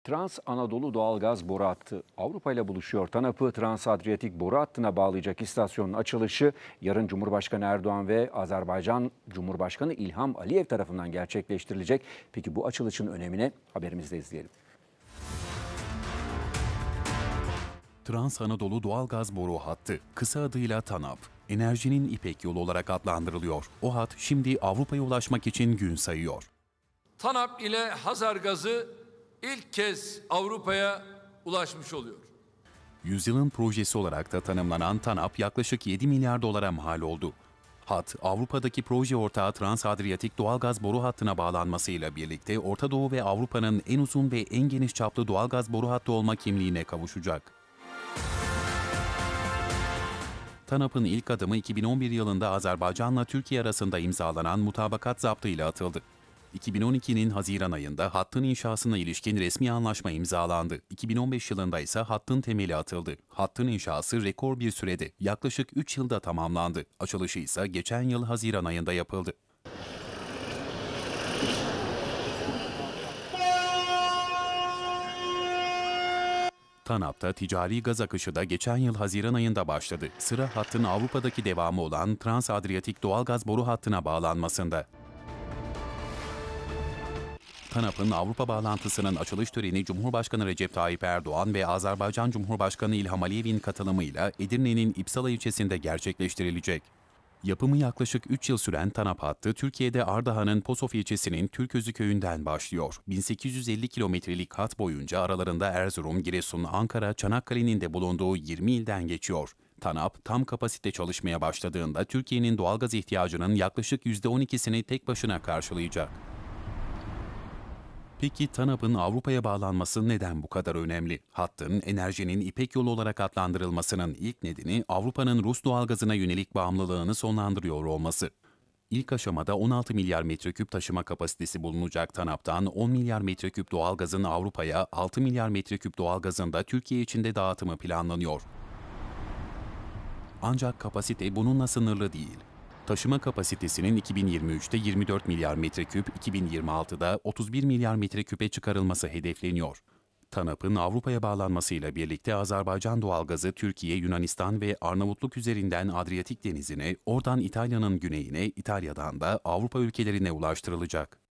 Trans Anadolu doğalgaz boru hattı Avrupa ile buluşuyor. TANAP'ı Trans-Adriyatik boru hattına bağlayacak istasyonun açılışı yarın Cumhurbaşkanı Erdoğan ve Azerbaycan Cumhurbaşkanı İlham Aliyev tarafından gerçekleştirilecek. Peki bu açılışın önemine haberimizde izleyelim. Trans Anadolu doğalgaz boru hattı, kısa adıyla TANAP, enerjinin İpek yolu olarak adlandırılıyor. O hat şimdi Avrupa'ya ulaşmak için gün sayıyor. TANAP ile Hazargaz'ı ilk kez Avrupa'ya ulaşmış oluyor. Yüzyılın projesi olarak da tanımlanan TANAP yaklaşık 7 milyar dolara mal oldu. Hat, Avrupa'daki proje ortağı Trans-Adriyatik doğalgaz boru hattına bağlanmasıyla birlikte Orta Doğu ve Avrupa'nın en uzun ve en geniş çaplı doğalgaz boru hattı olma kimliğine kavuşacak. TANAP'ın ilk adımı 2011 yılında Azerbaycan'la Türkiye arasında imzalanan mutabakat zaptıyla atıldı. 2012'nin Haziran ayında hattın inşasına ilişkin resmi anlaşma imzalandı. 2015 yılında ise hattın temeli atıldı. Hattın inşası rekor bir sürede, yaklaşık 3 yılda tamamlandı. Açılışı ise geçen yıl Haziran ayında yapıldı. TANAP'ta ticari gaz akışı da geçen yıl Haziran ayında başladı. Sıra hattın Avrupa'daki devamı olan Trans-Adriyatik doğalgaz boru hattına bağlanmasında. TANAP'ın Avrupa bağlantısının açılış töreni Cumhurbaşkanı Recep Tayyip Erdoğan ve Azerbaycan Cumhurbaşkanı İlham Aliyev'in katılımıyla Edirne'nin İpsala ilçesinde gerçekleştirilecek. Yapımı yaklaşık 3 yıl süren TANAP hattı, Türkiye'de Ardahan'ın Posof ilçesinin Türközü köyünden başlıyor. 1850 kilometrelik hat boyunca aralarında Erzurum, Giresun, Ankara, Çanakkale'nin de bulunduğu 20 ilden geçiyor. TANAP, tam kapasite çalışmaya başladığında Türkiye'nin doğalgaz ihtiyacının yaklaşık %12'sini tek başına karşılayacak. Peki TANAP'ın Avrupa'ya bağlanması neden bu kadar önemli? Hattın enerjinin İpek yolu olarak adlandırılmasının ilk nedeni Avrupa'nın Rus doğalgazına yönelik bağımlılığını sonlandırıyor olması. İlk aşamada 16 milyar metreküp taşıma kapasitesi bulunacak TANAP'tan 10 milyar metreküp doğalgazın Avrupa'ya, 6 milyar metreküp doğalgazın da Türkiye içinde dağıtımı planlanıyor. Ancak kapasite bununla sınırlı değil. Taşıma kapasitesinin 2023'te 24 milyar metreküp, 2026'da 31 milyar metreküpe çıkarılması hedefleniyor. TANAP'ın Avrupa'ya bağlanmasıyla birlikte Azerbaycan doğalgazı Türkiye, Yunanistan ve Arnavutluk üzerinden Adriyatik Denizi'ne, oradan İtalya'nın güneyine, İtalya'dan da Avrupa ülkelerine ulaştırılacak.